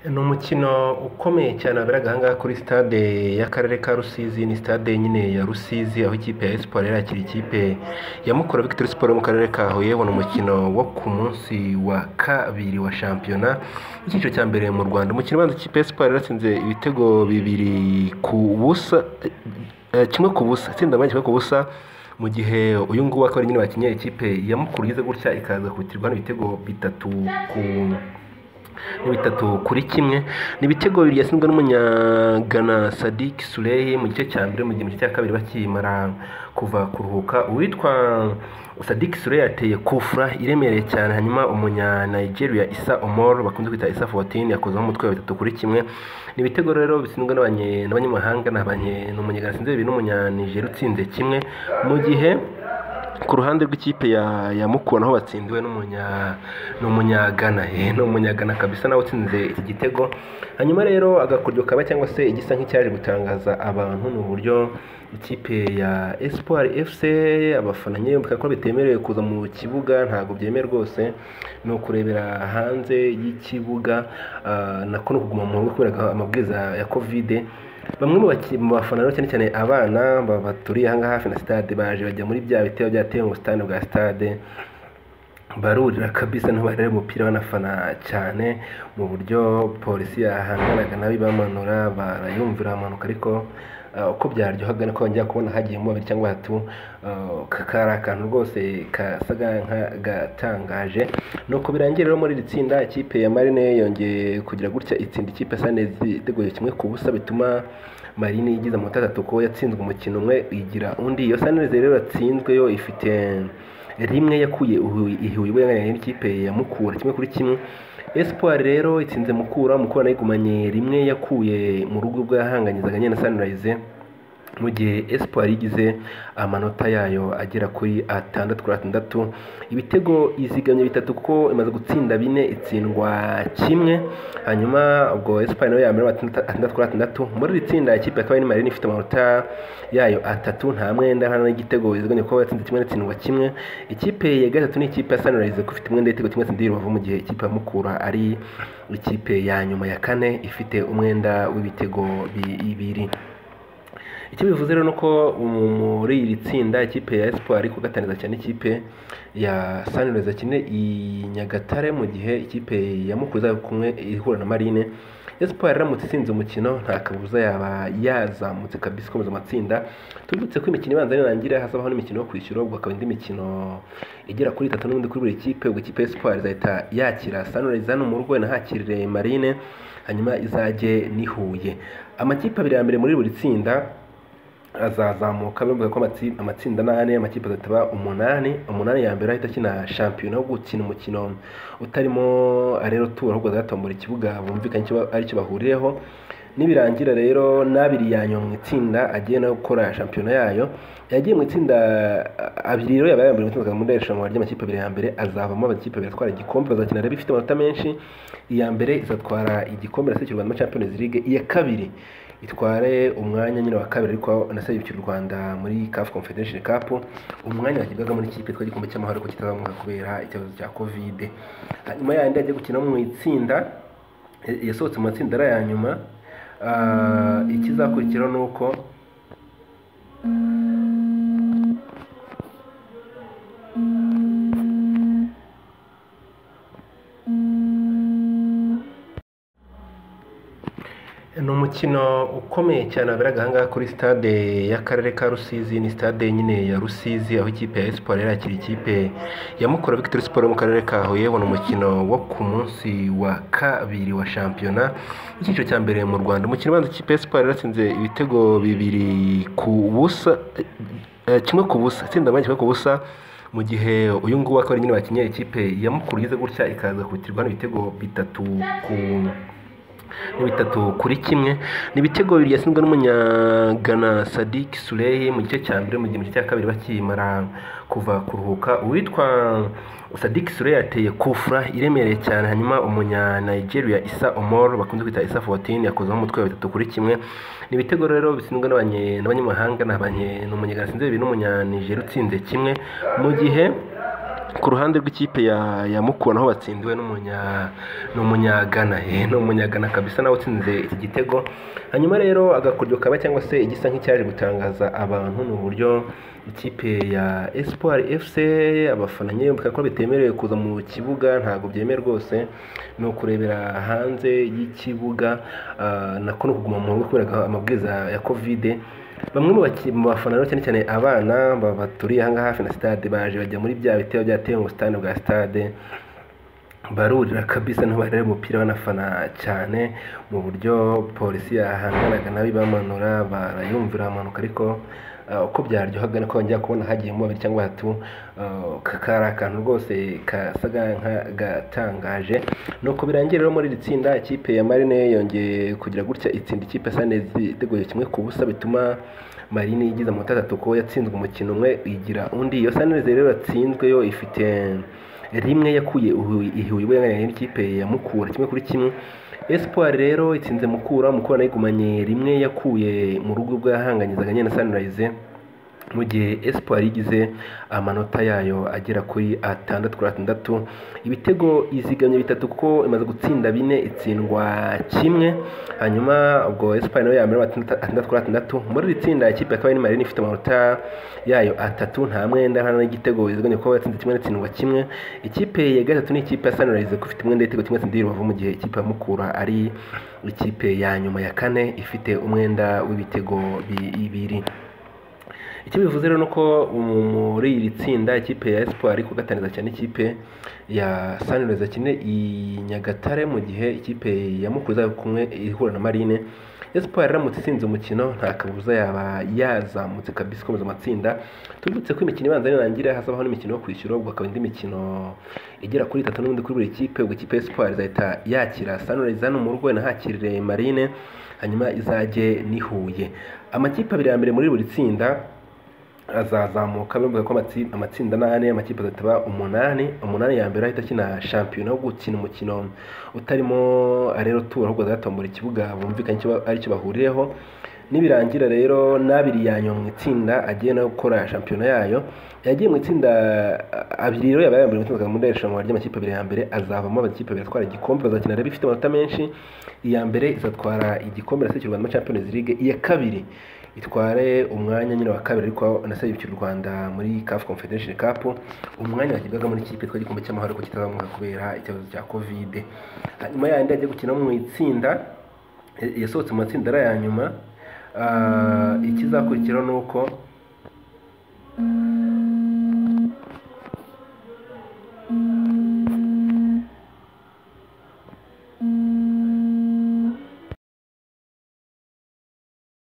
Ni umukino ukomeye cyane waberaga aha ngaha kuri stade y'akarere ka Rusizi. Ni stade nyine ya Rusizi, aho ikipe ya Espoir yari yakira ikipe ya Mukura Victory Sport yo mu karere ka Huye. Ni umukino wo ku munsi wa kabiri wa shampiyona icyiciro cya mbere mu Rwanda. Umukino ubanza ikipe ya Espoir yaratsinze ibitego kimwe ku busa, itsinda kimwe ku busa, mu gihe uyu nguyu akaba ari nyine bakinnye ikipe ya Mukura igeze gutya ikaza kubitirwa n'ibitego bitatu kuri kimwe. Ni ibitego bibiri yatsinzwe n'umunyagana Sadik Suleyi mu gice cya mbere, mu gihe mu gice cya kabiri bakimara kuva kuruhuka uwitwa Sadik Suleyi yateye kufra iremereye cyane, hanyuma umunya Nigeria Issa Omor bakunze kwita Issa 14 yakozeho umutwe wa 3 kuri kimwe. Ni ibitego rero bitsinzwe n'abanyamahanga, ni umunyagana sinze bibiri n'umunya Nigeria utsinze kimwe, mu gihe ku ruhande rw'ikipe ya Mukura naho batsindiwe n'umunyagana n'umunyagana kabisa nawe utsinze iki gitego. Hanyuma rero agakoryo kaba cyangwa se igisa nk'icyaje gutangaza abantu ni uburyo ikipe ya Espoir FC abafana nyine ko bitemerewe kuza mu kibuga, ntabwo byemewe rwose, ni ukurebera hanze y'ikibuga, nako no kuguma mu rugo kubera amabwiriza ya Covid. Bamwe mu bafana rero cyane cyane abana baturiye aha ngaha hafi na stade baje bajya muri bya bitero byatewe mu busitani bwa stade, barurira kabisa niho bareba umupira banafana cyane, mu buryo polisi yahanganaga nabi bamanura barayumvira amanuka, ariko uko byaryohaga niko njya kubona hagiyemo babiri cyangwa batatu, kakari akantu rwose kasaga nk'agatangaje. Nuko birangira rero muri iri tsinda ikipe ya Marine yongeye kugira gutya itsinda ikipe Sunrise iteguye kimwe ku busa, bituma Marine yigize amanota 3 ko yatsinzwe umukino umwe igira undi. Iyo Sunrise rero yatsinzwe yo ifite rimwe yakuye ihuye n'ikipe ya Mukura kimwe kuri kimwe. Espoir rero itsinze Mukura nayigumanye rimwe yakuye mu rugo ubwo yahanganyizaga nyine na Sunrise, mu gihe Espoir yigize amanota yayo agera kuri 6-6. Ibitego izigamye 3 kuko imaze gutsinda 4 itsindwa kimwe, hanyuma ubwo Espoir nayo yamera 6-6. Muri iri tsinda ikipe akaba ari Marine ifite amanota yayo 3, nta mwenda nta n'igitego izigamye kuko yatsinze kimwe itsindwa kimwe. Ikipe ya gatatu ni ikipe ya Sunrise ko ifite umwenda w'igitego kimwe itsindiye Rubavu, mu gihe ikipe ya Mukura ari ikipe ya nyuma ya kane ifite umwenda w'ibitego 2. Icyo bivuze rero nuko muri iri tsinda ikipe ya Espoir ko gataniza cyane ikipe ya Sunrise cyane i Nyagatare, mu gihe ikipe ya Mukura kumwe ihura na Marine. Espoir ramutse itsinze umukino nta kabuza yaba yazamutse kabisa komeza amatsinda. Tubutse ko imikino ibanza nirangira hazabaho n'imikino yo kwishyura, ubwo akaba indi mikino igera kuri 3 n'ubundi kuri buri kipe. Ubwo ikipe ya Espoir izahita yakira Sunrise hano mu rugo nahakirire Marine, hanyuma izajye nihuye. Amakipe abiri ya mbere muri buri tsinda azazamuka, bivuga ko amatsinda 8 amakipe azataba 8 ya mbere ahita akina shampiyona yo gukina umukino utarimo rero tour, ahubwo azatombora ikibuga bumvikanye ari cyo bahuriyeho. Nibirangira rero n'abiri ya nyuma mu itsinda agiye no gukora shampiyona yayo, yagiye mu itsinda abiri rero yabaye mbere mu muri irushanwa ry'amakipe abiri ya mbere, azavamo amakipe abiri atwara igikombe, bazakina rero ifite amanota menshi. Iya mbere izatwara igikombe na Rwanda Champions League, iya kabiri itware umwanya nyine wa kabiri ariko nasabye u Rwanda muri CAF Confederation Cup, umwanya wakibwaga muri ikipe twagikombe cy'amahoro ko kitazamuka kubera ikibazo cya Covid. Hanyuma yandi agiye gukina mu itsinda yasohotse mu matsinda ya nyuma. Ikizakurikira nuko ni umukino ukomeye cyane waberaga aha ngaha kuri stade y'akarere ka Rusizi. Ni stade nyine ya Rusizi, aho ikipe ya Espoir yari yakira ikipe ya Mukura Victory Sport yo mu karere ka Huye. Ni umukino wo ku munsi wa kabiri wa shampiyona icyiciro cya mbere mu Rwanda. Umukino ubanza ikipe ya Espoir yaratsinze ibitego kimwe ku busa, itsinda kimwe ku busa, mu gihe uyu nguyu akaba ari nyine bakinnye ikipe ya Mukura igeze gutya ikaza kubitirwa n'ibitego 3 kuri kimwe. Ni ibitego bibiri yatsinzwe n'umunyagana Sadik Suleyi mu gice cya mbere, mu gihe mu gice cya kabiri bakimara kuva kuruhuka uwitwa Sadik Suleyi yateye kufra iremereye cyane, hanyuma umunya Nigeria Issa Omor bakunze kwita Issa 14 yakozeho umutwe wa 3 kuri kimwe. Ni ibitego rero bitsinzwe n'abanyamahanga, ni umunyagana sinze bibiri n'umunya Nigeria utsinze kimwe, mu gihe ku ruhande rw'ikipe ya Mukura naho batsindiwe n'umunyagana n'umunyagana kabisa nawe utsinze iki gitego. Hanyuma rero agakoryo kaba cyangwa se igisa nk'icyaje gutangaza abantu ni uburyo ikipe ya Espoir FC abafana nyine bakavuga ko bitemerewe kuza mu kibuga, ntabwo byemewe rwose, ni ukurebera hanze y'ikibuga, nako no kuguma mu rugo kubera amabwiriza ya Covid. Bamwe mu bafana rero cyane cyane abana baturiye aha ngaha hafi na stade baje bajya muri bya bitero byatewe mu busitani bwa stade, barurira kabisa n'abareba umupira banafana cyane mu buryo polisi yahanganaga nabi bamanura barayumvira amanuka, ariko uko byaryohaga nako bongera kubona hagiyemo babiri cyangwa batatu, kakari akantu rwose kasaga nk'agatangaje. Nuko birangira rero muri iri tsinda ikipe ya Marine yongeye kugira gutya itsinda ikipe ya Sunrise iteguye 1-0, bituma Marine igize amanota 3 ko yatsinzwe umukino umwe igira undi. Iyo Sunrise rero yatsinzwe yo ifite rimwe yakuye ihuye n'ikipe ya Mukura 1-1. Espoir rero itsinze Mukura nayigumanye rimwe yakuye mu rugo bwahanganyizaga nyine na Sunrise, mu gihe Espoir igize amanota yayo agera kuri 6-6. Ibitego izigamye 3 kuko imaze gutsinda 4 itsindwa 1. Hanyuma ubwo Espoir nayo yambere 6-6. Muri itsinda ikipe ya Marine ifite amanota yayo 3 nta mwenda nta n'igitego izigamye kuko yatsinze 1 itsindwa 1. Ikipe ya gatatu ni ikipe ya Sunrise ko ifite umwenda w'igitego 1 tsindira Rubavu, mu gihe ikipe ya Mukura ari ikipe ya nyuma ya 4 ifite umwenda w'ibitego 2. Icyo bivuze rero nuko muri iri tsinda ikipe ya Espoir ari kugataniza cyane ikipe ya Sunrise kine i Nyagatare, mu gihe ikipe ya Mukura kumwe ihura na Marine. Espoir iramutse itsinze umukino nta kabuza yaba yazamutse kabisa komeza amatsinda. Tubutse ko imikino ibanza nirangira hazabaho n'imikino yo kwishyura, ubwo akaba indi mikino igera kuri 3 n'ubundi kuri buri kipe. Ubwo ikipe ya Espoir izahita yakira Sunrise hano mu rugo nahakirire Marine, hanyuma izajye nihuye. Amakipe abiri ya mbere muri buri tsinda azazamuka bivuga ko amatsinda 8 amakipe azataba 8 ya mbere ahita kina shampiyona wo gukina umukino utarimo rero tour, ahubwo azatombora ikibuga bumvikanye ari cyo bahurireho. Nibirangira rero nabiri yanyo mu itsinda agiye no gukora shampiyona yayo, yagiye mu itsinda abiri rero yabaye mbere gutsinda mu ndeshanwa ry'amakipe abiri ya mbere, azavamo amakipe abiri atwara igikombe, bazakina rero bifite amanota menshi. Iya mbere izatwara igikombe na Rwanda Champions League, iya kabiri itware umwanya nyine wa kabiri ariko nasabye u Rwanda muri CAF Confederation Cup, umwanya wakibwaga muri ikipe twa gikombe cy'amahoro ko kitazamuka kubera ikibazo cya Covid. Hanyuma yandi agiye gukina mu itsinda yasohotse mu matsinda ya nyuma, ikizakurikira nuko